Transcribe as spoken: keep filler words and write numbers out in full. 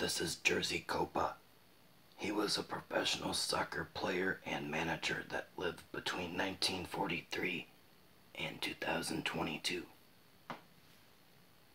this is Jerzy Kopa. He was a professional soccer player and manager that lived between nineteen forty-three and two thousand twenty-two.